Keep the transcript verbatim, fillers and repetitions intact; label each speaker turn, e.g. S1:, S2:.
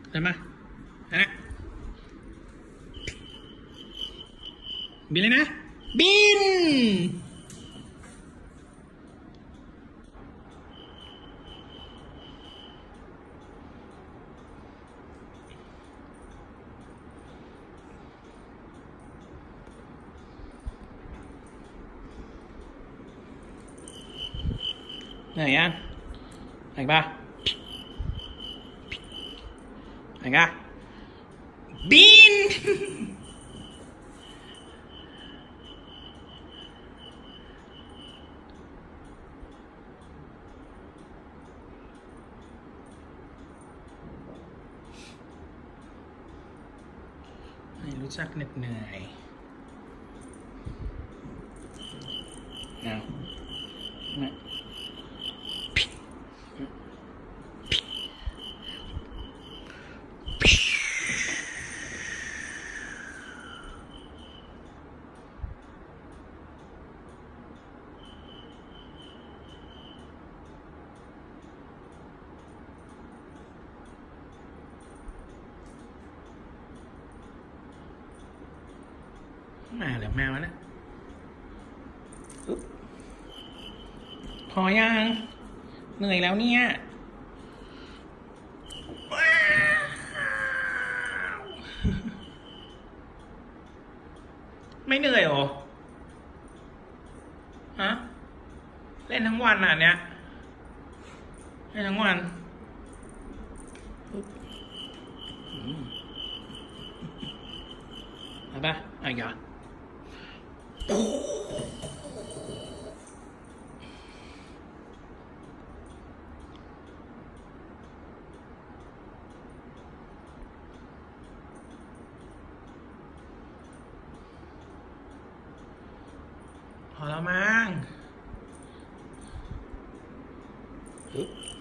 S1: เห็นไหมนะบินเลยนะบินไหนอ่ะไหนบ้าไหนกะบินไม่รู้จักเหน็ดเหนื่อยเอาเนี่ยมาแล้วแมวแล้วพอยังเหนื่อยแล้วเนี่ยไม่เหนื่อยหรอฮะเล่นทั้งวันอ่ะเนี้ยเล่นทั้งวันเอาปะเอาอย่าพอแล้วมั้ง